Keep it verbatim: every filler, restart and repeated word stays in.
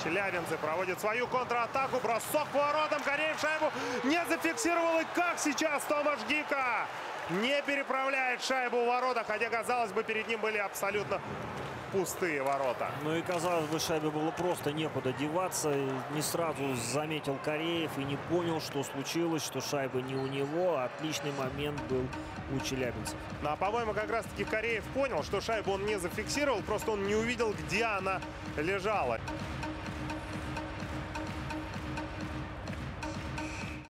Челябинцы проводят свою контратаку. Бросок по воротам. Кореев шайбу не зафиксировал. И как сейчас Томаш Гика не переправляет шайбу в ворота. Хотя, казалось бы, перед ним были абсолютно пустые ворота. Ну и, казалось бы, шайбе было просто некуда деваться. Не сразу заметил Кореев и не понял, что случилось, что шайба не у него. Отличный момент был у челябинцев. Ну, а, по-моему, как раз-таки Кореев понял, что шайбу он не зафиксировал. Просто он не увидел, где она лежала.